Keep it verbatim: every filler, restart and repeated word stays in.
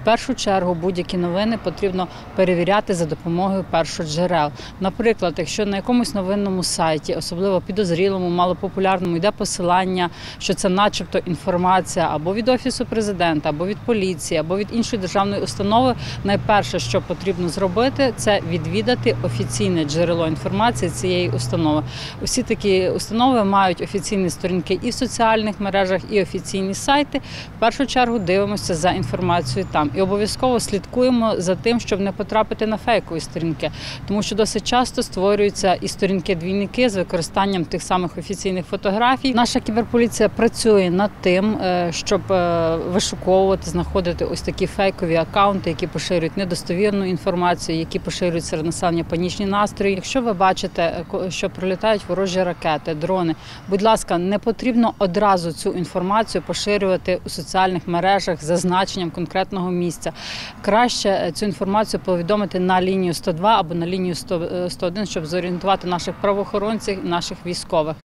першу чергу будь-які новини потрібно перевіряти за допомогою першоджерел. Наприклад, якщо на якомусь новинному сайті, особливо підозрілому, малопопулярному, йде посилання, що це начебто інформація або від Офісу президента, або від поліції, або від іншої державної установи, найперше, що потрібно зробити, це відвідати офіційне джерело інформації цієї установи. Усі такі установи мають офіційні сторінки і в соціальних мережах, і офіційні сайти. В першу чергу дивимося за інформацією там. І обов'язково слідкуємо за тим, щоб не потрапити на фейкові сторінки. Тому що досить часто створюються і сторінки-двійники з використанням тих самих офіційних фотографій. Наша кіберполіція працює над тим, щоб вишуковувати, знаходити ось такі фейкові акаунти, які поширюють недостовірну інформацію, які поширюють серед населення панічні настрої. Якщо ви бачите, що прилітають ворожі ракети, дрони, будь ласка, не потрібно одразу цю інформацію поширювати у соціальних мережах з зазначенням конкретного місця. Краще цю інформацію повідомити на лінію сто два або на лінію сто один, щоб зорієнтувати наших правоохоронців і наших військових.